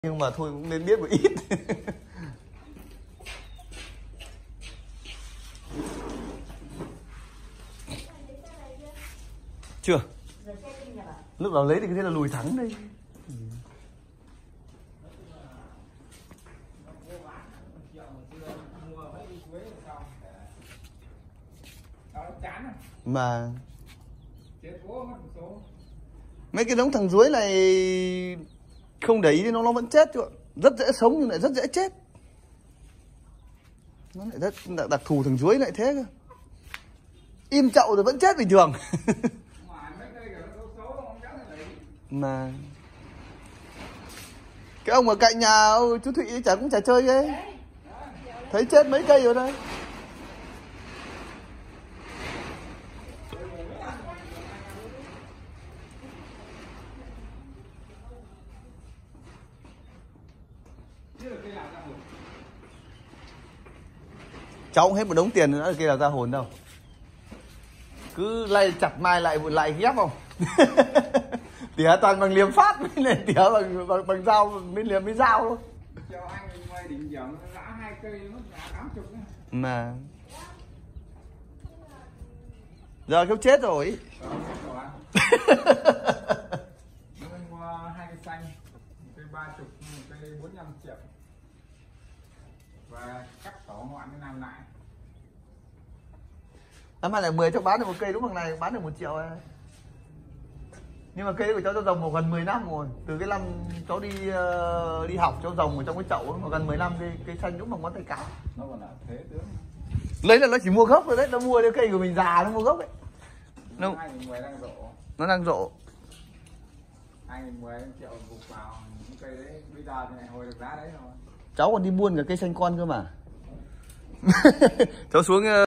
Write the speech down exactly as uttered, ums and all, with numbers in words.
Nhưng mà thôi cũng nên biết một ít. Chưa. Lúc nào lấy thì thế là lùi thắng đây. Mà mấy cái đống thằng dưới này không để ý thì nó nó vẫn chết chứ ạ. Rất dễ sống nhưng lại rất dễ chết. Nó lại rất đặc, đặc thù thằng dưới lại thế cơ. Im chậu rồi vẫn chết bình thường. Mà cái ông ở cạnh nhà chú Thụy chả cũng chả chơi ấy. Thấy chết mấy cây rồi đây. Cháu cũng hết một đống tiền nữa kia là ra hồn đâu. Cứ lay chặt mai lại lại ghép không. Tỉa toàn bằng liềm phát với lại tỉa bằng bằng, bằng dao mới liềm với dao thôi. Cho anh ngoài đỉnh dẫn lã hai cây mất giá tám mươi nữa. Mà giờ kêu chết rồi. Mình mua hai cây xanh, một cây ba mươi, một cây bốn mươi lăm triệu. Và cắt tỏ ngọn cái làm lại. Năm hai nghìn mười chắc bán được một cây đúng bằng này, bán được một triệu này. Nhưng mà cây của cháu cho trồng một gần mười năm rồi. Từ cái năm cháu đi uh, đi học cháu trồng ở trong cái chậu mà gần mười năm cây, cây xanh đúng bằng ngón tay cái. Nó còn là thế tướng. Lấy là nó chỉ mua gốc rồi đấy, nó mua cái cây của mình già nó mua gốc đấy. Nó hai nghìn mười đang rộ. Nó đang rộ. hai nghìn mười triệu gục vào những cây đấy, bây giờ thì lại hồi được giá đấy rồi. Cháu còn đi buôn cả cây xanh con cơ mà. Cháu xuống